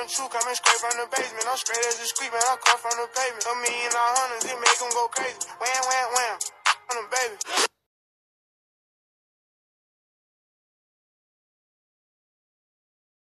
the truth, coming straight from the basement. I'm straight as a street, man, I come from the pavement. $1 million hundreds, it make them go crazy. Wham, wham, wham.